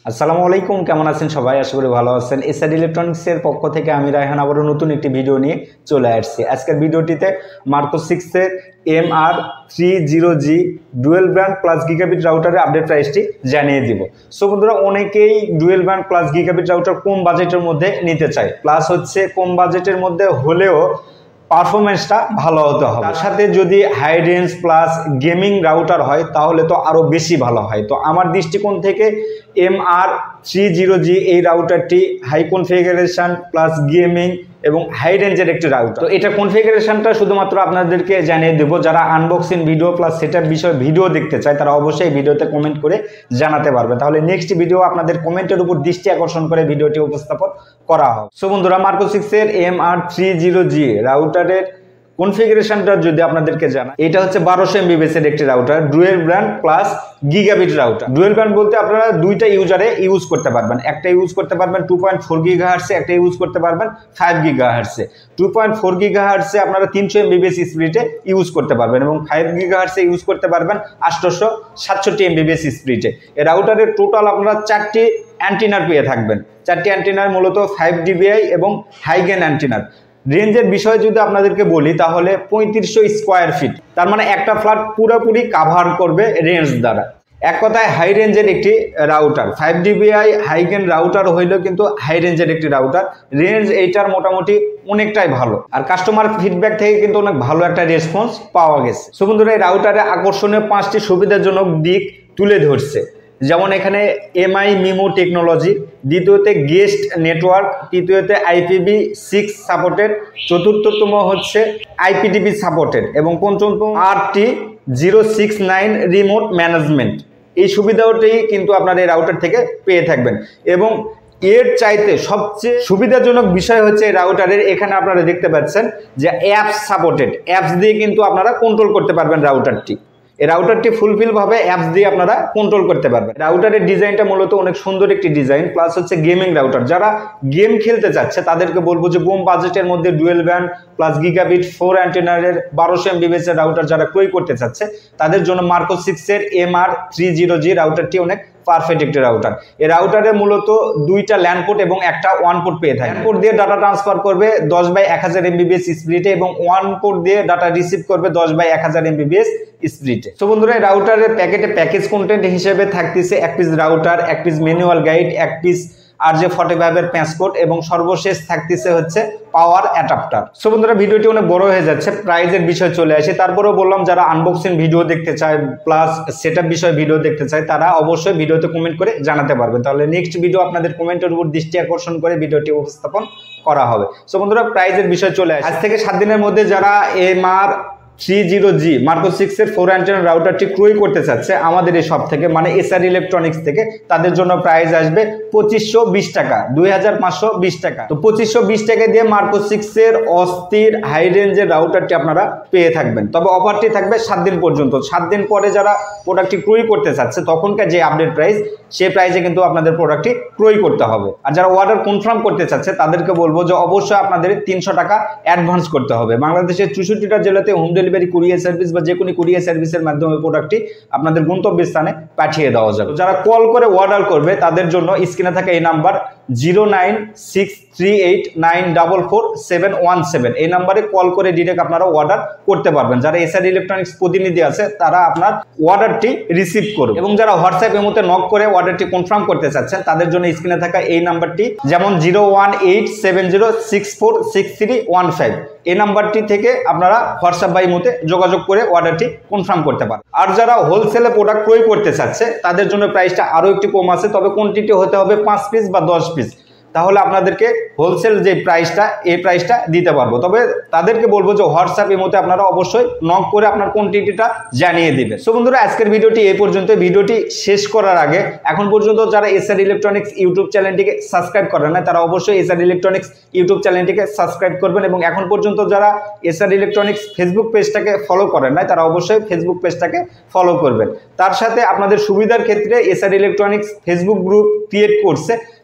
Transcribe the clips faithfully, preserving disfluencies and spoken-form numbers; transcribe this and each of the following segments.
আসসালামু আলাইকুম, কেমন আছেন সবাই? আশা করি ভালো আছেন। এসআর ইলেকট্রনিক্সের পক্ষ থেকে আমি রায়হান আবারও নতুন একটি ভিডিও নিয়ে চলে আসছি। আজকের ভিডিওটিতে মার্কো সিক্সের M R three zero G dual band plus gigabit রাউটারের আপডেট প্রাইসটি জানিয়ে দিব। সো বন্ধুরা, অনেকেই dual band plus gigabit router কম বাজেটের মধ্যে নিতে চায়, প্লাস হচ্ছে কম বাজেটের মধ্যে হলেও পারফরমেন্সটা ভালো হতে হবে। তার সাথে যদি high range plus gaming router হয় তাহলে তো আরও বেশি ভালো হয়। তো আমার দৃষ্টিকোণ থেকে M R three zero G এই রাউটারটি হাই কনফিগারেশন প্লাস গেমিং এবং হাই রেঞ্জের একটি রাউটার। তো এটা কনফিগারেশনটা শুধুমাত্র আপনাদেরকে জানিয়ে দেবো। যারা আনবক্সিং ভিডিও প্লাস সেটার বিষয়ে ভিডিও দেখতে চায় তারা অবশ্যই ভিডিওতে কমেন্ট করে জানাতে পারবে, তাহলে নেক্সট ভিডিও আপনাদের কমেন্টের উপর দৃষ্টি আকর্ষণ করে ভিডিওটি উপস্থাপন করা হবে। সো বন্ধুরা, মার্কো সিক্সের M R three zero G রাউটারের কনফিগারেশনটা যদি আপনাদেরকে জানাই, এটা হচ্ছে বারোশো এমবিপিএস এর একটি router, dual band plus gigabit router. Dual band বলতে আপনারা দুইটা ইউজারে ইউজ করতে পারবেন, একটা ইউজ করতে পারবেন টু পয়েন্ট ফোর গিগাহার্টসে, একটা ইউজ করতে পারবেন ফাইভ গিগাহার্টসে। টু পয়েন্ট ফোর গিগাহার্টসে আপনারা তিনশো এমবিপিএস স্পিডে ইউজ করতে পারবেন এবং ফাইভ গিগাহার্টসে ইউজ করতে পারবেন আটশোশো সাতষট্টি এমবিপিএস স্পিডে। এই রাউটারের টোটাল আপনারা চারটি অ্যান্টিনার পেয়ে থাকবেন। চারটি অ্যান্টিনার মূলত ফাইভ ডিবিআই এবং হাইগেন অ্যান্টিনার। রেঞ্জের বিষয়ে যদি আপনাদেরকে বলি তাহলে পঁয়ত্রিশশো স্কোয়ার ফিট, তার মানে একটা ফ্ল্যাট পুরোপুরি কাভার করবে রেঞ্জ দ্বারা। এক কথায় হাই রেঞ্জের একটি router, five dBi high gain router হইলেও কিন্তু হাই রেঞ্জের একটি রাউটার। রেঞ্জ এইটার মোটামুটি অনেকটাই ভালো, আর কাস্টমার ফিডব্যাক থেকে কিন্তু অনেক ভালো একটা রেসপন্স পাওয়া গেছে। সো বন্ধুরা, এই রাউটারে আকর্ষণীয় পাঁচটি সুবিধাজনক দিক তুলে ধরছে, যেমন এখানে এমআই মিমো টেকনোলজি, দ্বিতীয়তে গেস্ট নেটওয়ার্ক, তৃতীয়তে আইপিভি সিক্স সাপোর্টেড, চতুর্থতম হচ্ছে আইপিটিভি সাপোর্টেড এবং পঞ্চমতম RT zero six nine remote management. এই সুবিধাটি কিন্তু আপনার এই রাউটার থেকে পেয়ে থাকবেন। এবং এর চাইতে সবচেয়ে সুবিধাজনক বিষয় হচ্ছে এই রাউটারের, এখানে আপনারা দেখতে পাচ্ছেন যে অ্যাপস সাপোর্টেড, অ্যাপস দিয়ে কিন্তু আপনারা কন্ট্রোল করতে পারবেন রাউটারটি। এই রাউটারটি ফুলফিল ভাবে অ্যাপস দিয়ে আপনারা কন্ট্রোল করতে পারবেন। রাউটারের ডিজাইনটা মূলত অনেক সুন্দর একটি ডিজাইন, প্লাস হচ্ছে গেমিং রাউটার। যারা গেম খেলতে চাচ্ছে তাদেরকে বলবো যে কম বাজেটের মধ্যে dual band plus gigabit four অ্যান্টেনারের বারোশো এমবিপিএস এর রাউটার যারা ক্রয় করতে চাচ্ছে তাদের জন্য মার্কো সিক্সের M R three zero G রাউটারটি অনেক পারফেক্ট একটি রাউটার। এই রাউটারে মূলত দুইটা ল্যান্ড পোর্ট এবং একটা ওয়ান পোর্ট পেয়ে থাকে। ল্যান্ড পোর্ট দিয়ে ডাটা ট্রান্সফার করবে দশ বাই এক হাজার এমবিপিএস স্পিডে এবং ওয়ান পোর্ট দিয়ে ডাটা রিসিভ করবে দশ বাই এক হাজার এমবিপিএস স্পিডে। তো বন্ধুরা, এই রাউটারের প্যাকেটে প্যাকেজ কন্টেন্ট হিসেবে থাকতেছে এক পিস রাউটার, এক পিস ম্যানুয়াল গাইড, এক piece R J forty five এর প্যাঁচকোট এবং সর্বশেষ থাকতেছে হচ্ছে পাওয়ার অ্যাডাপ্টার। সো বন্ধুরা, ভিডিওটি অনেক বড় হয়ে যাচ্ছে, প্রাইজের বিষয় চলে আসে। তারপরেও বললাম যারা আনবক্সিং ভিডিও দেখতে চায় প্লাস সেটআপ বিষয়ে ভিডিও দেখতে চায় তারা অবশ্যই ভিডিওতে কমেন্ট করে জানাতে পারবেন, তাহলে নেক্সট ভিডিও আপনাদের কমেন্টের উপর দৃষ্টি আকর্ষণ করে ভিডিওটি উপস্থাপন করা হবে। সো বন্ধুরা, প্রাইজের বিষয় চলে আসে। আজ থেকে সাত দিনের মধ্যে যারা M R three zero G Mercusys এর ফোর অ্যান্টেনা রাউটারটি ক্রয় করতে চাচ্ছে আমাদের এই শপ থেকে, মানে এসআর ইলেকট্রনিক্স থেকে, তাদের জন্য প্রাইস আসবে পঁচিশশো বিশ টাকা, দুই হাজার পাঁচশো বিশ টাকা। তো পঁচিশশো বিশ টাকা দিয়ে মার্কো সিক্স এর অস্থির হাই রেঞ্জের রাউটারটি আপনারা পেয়ে থাকবেন। তবে অফারটি থাকবে সাত দিন পর্যন্ত। সাত দিন পরে যারা প্রোডাক্টটি ক্রয় করতে চাচ্ছে তখনকার যে আপডেট প্রাইস সেই প্রাইসে কিন্তু আপনাদের প্রোডাক্টটি ক্রয় করতে হবে। আর যারা অর্ডার কনফার্ম করতে চাচ্ছে তাদেরকে বলবো যে অবশ্যই আপনাদের তিনশো টাকা অ্যাডভান্স করতে হবে। বাংলাদেশের চৌষট্টিটা জেলাতে হোম ডেলিভারি কুরিয়ার সার্ভিস বা যে কোনো কুরিয়ার সার্ভিসের মাধ্যমে প্রোডাক্টটি আপনাদের গন্তব্যস্থানে পাঠিয়ে দেওয়া যাবে। যারা কল করে অর্ডার করবে তাদের জন্য স্ক্রিনে থাকা এই number zero nine six three eight nine double four seven one seven এই নাম্বারে কল করে ডিরেক্ট আপনারা অর্ডার করতে পারবেন। যারা এসআর ইলেকট্রনিক্স প্রতিনিধি আছে তারা আপনার অর্ডারটি রিসিভ করবে। এবং যারা হোয়াটসঅ্যাপ এমোতে নক করে অর্ডারটি কনফার্ম করতে চাচ্ছেন তাদের জন্য স্ক্রিনে থাকা এই নাম্বারটি, যেমন zero one eight seven zero six four six three one five এই নাম্বারটি থেকে আপনারা হোয়াটসঅ্যাপ বা ইমোতে যোগাযোগ করে অর্ডারটি কনফার্ম করতে পারেন। আর যারা হোলসেলে প্রোডাক্ট ক্রয় করতে চাচ্ছে তাদের জন্য প্রাইসটা আরও একটু কম আছে, তবে কোয়ান্টিটি হতে হবে পাঁচ পিস বা দশ পিস, তাহলে আপনাদেরকে হোলসেল যে প্রাইসটা এই প্রাইসটা দিতে পারবো। তবে তাদেরকে বলবো যে হোয়াটসঅ্যাপ এর মধ্যে আপনারা অবশ্যই নক করে আপনার কোয়ান্টিটিটা জানিয়ে দিবেন। সো বন্ধুরা, আজকের ভিডিওটি এই পর্যন্ত। ভিডিওটি শেষ করার আগে এখন পর্যন্ত যারা এসআর ইলেকট্রনিক্স ইউটিউব চ্যানেলটিকে সাবস্ক্রাইব করেন না তারা অবশ্যই এসআর ইলেকট্রনিক্স ইউটিউব চ্যানেলটিকে সাবস্ক্রাইব করবেন এবং এখন পর্যন্ত যারা এসআর ইলেকট্রনিক্স ফেসবুক পেজটাকে ফলো করেন না তারা অবশ্যই ফেসবুক পেজটাকে ফলো করবেন। তার সাথে আপনাদের সুবিধার ক্ষেত্রে SR Electronics Facebook group create করছে,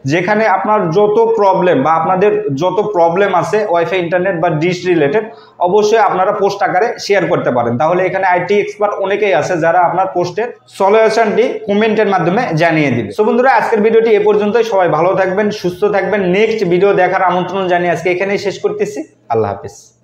যেখানে আপনার যত প্রবলেম বা আপনাদের যত প্রবলেম আছে ওয়াইফাই ইন্টারনেট বা ডিশ রিলেটেড অবশ্যই আপনারা পোস্ট আকারে শেয়ার করতে পারেন। তাহলে এখানে আইটি এক্সপার্ট অনেকেই আছে যারা আপনার পোস্টের সলিউশনটি কমেন্টের মাধ্যমে জানিয়ে দিবে। সো বন্ধুরা, আজকের ভিডিওটি এ পর্যন্তই। সবাই ভালো থাকবেন, সুস্থ থাকবেন। নেক্সট ভিডিও দেখার আমন্ত্রণ জানিয়ে আজকে এখানেই শেষ করতেছি। আল্লাহ হাফেজ।